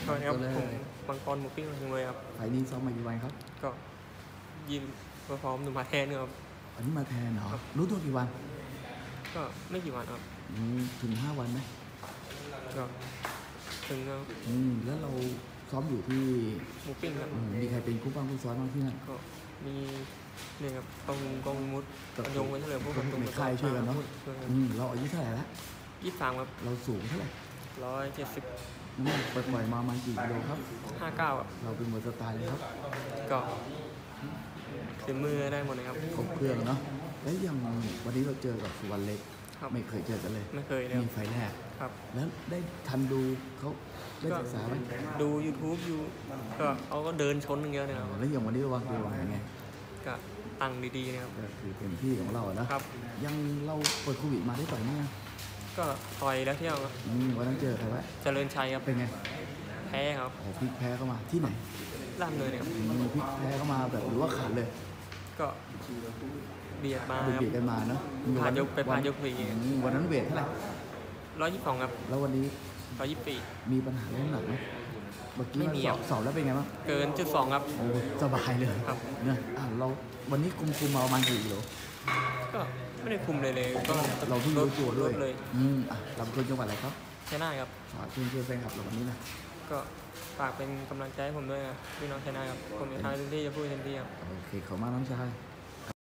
สวัสดีครับผมมังกรหมูปิ้งถึงเลยครับไฟนี้ซ้อมมากี่วันครับก็ยินพร้อมหนูมาแทนครับอันนี้มาแทนเหรอรู้ตัวกี่วันก็ไม่กี่วันครับถึง5 วันไหมก็ถึงครับแล้วเราซ้อมอยู่ที่หมูปิ้งครับมีใครเป็นคู่บ้างคู่ซ้อมบ้างที่นั่นก็มีเนี่ยครับกองมุดยงไว้เฉลิมพวกคนในค่ายช่วยกันเนาะเราอายุเท่าไหร่ละ 23ครับเราสูงเท่าไหร่ 170 น้ำหนักปล่อยมากี่กิโลครับ 59ครับเราเป็นมวยสไตล์เลยครับก็ถึงมือได้หมดเลยครับครบเครื่องเนาะแล้วอย่างวันนี้เราเจอกับสุวรรณเล็กไม่เคยเจอกันเลยไม่เคยเลยมีไฟแรกครับแล้วได้ทันดูเขาได้ศึกษาไหมดู YouTube อยู่ก็เขาก็เดินชนอย่างเงี้ยนะครับแล้วอย่างวันนี้วางตัววางยังไงก็ตั้งดีๆนะครับก็คือเป็นที่ของเรานะครับยังเราเปิดโควิดมาได้ต่อยเนี่ยก็ต่อยแล้วเที่ยววันนั้นเจอใครวะเจริญชัยครับเป็นไงแพ้ครับพลิกแพ้เข้ามาที่ไหนล่ามเลยครับพลิกแพ้เข้ามาแบบหรือว่าขาดเลยก็เบียดมาเบียดกันมาเนาะผ่านยกไปผ่านยก4 วันนั้นเวทเท่าไหร่ 122ครับแล้ววันนี้ 124 มีปัญหาเรื่องหนักไหมเมื่อกี้สอบแล้วเป็นไงบ้างเกิน1.2ครับโอ้สบายเลยครับเนี่ยเราวันนี้คุมมาประมาณกี่กิโลก็ไม่ได้คุมเลยก็เราที่รู้ตัวด้วยเลยเราเป็นจังหวัดอะไรครับชัยนาทครับฝากเพื่อนแฟนคลับเราวันนี้นะก็ฝากเป็นกำลังใจให้ผมด้วยนะพี่น้องชัยนาทครับผมจะทำเต็มที่จะพูดเต็มที่ครับโอเคขอบคุณมากน้องชาย